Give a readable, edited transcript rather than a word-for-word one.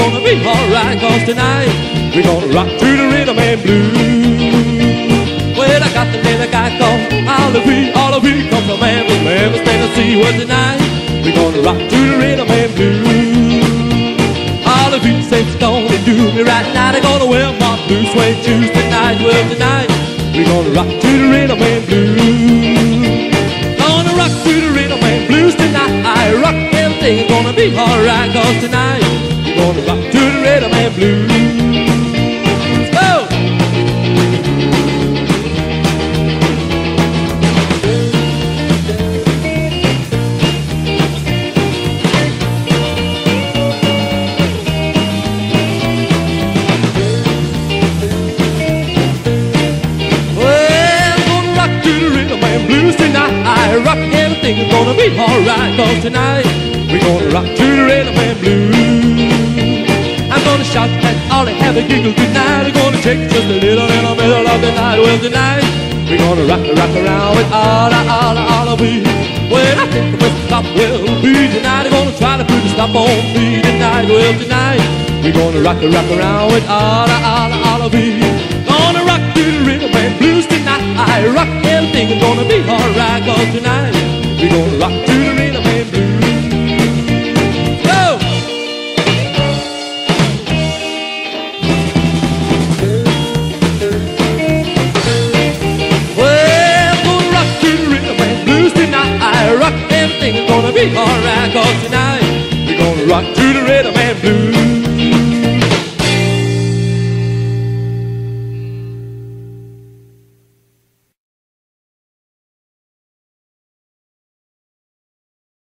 gonna be alright, 'cause tonight we're gonna rock to the rhythm and blues. Well, I got the little guy called Oliver, comes from Memphis, Tennessee. Well, tonight we're gonna rock to the rhythm and blues. Oliver says it's gonna do me right now. They're gonna wear my blue suede shoes tonight. Well, tonight we're gonna rock to the rhythm and blues. Gonna rock to the rhythm and blues tonight. I rock everything's gonna be alright, 'cause tonight we're gonna rock to the rhythm and blues. Rock, everything's gonna be alright, 'cause tonight we're gonna rock to the rhythm and blues. I'm gonna shout and all have a giggle tonight. We're gonna take just a little in the middle of the night. Well, tonight we're gonna rock around with all of me. Well, I think the best stop will be tonight. They're gonna try to put a stop on me tonight. Well, tonight we're gonna rock around with all of me. Gonna rock to the rhythm and blues tonight. I rock, everything's gonna be alright, 'cause tonight we're gonna rock to the rhythm and blues. Go! Well, gonna rock to the rhythm and blues tonight. I rock, everything's gonna be alright, 'cause tonight we're gonna rock to the